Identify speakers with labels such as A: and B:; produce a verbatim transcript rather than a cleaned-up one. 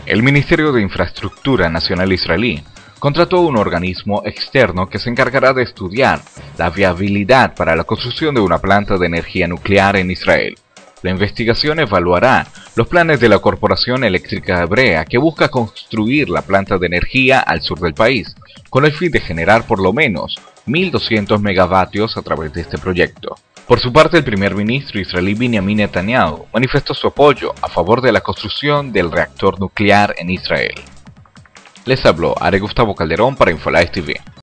A: El Ministerio de Infraestructura Nacional israelí contrató un organismo externo que se encargará de estudiar la viabilidad para la construcción de una planta de energía nuclear en Israel. La investigación evaluará los planes de la Corporación Eléctrica Hebrea, que busca construir la planta de energía al sur del país, con el fin de generar por lo menos mil doscientos megavatios a través de este proyecto. Por su parte, el primer ministro israelí Benjamin Netanyahu manifestó su apoyo a favor de la construcción del reactor nuclear en Israel. Les habló Are Gustavo Calderón para Infolive T V.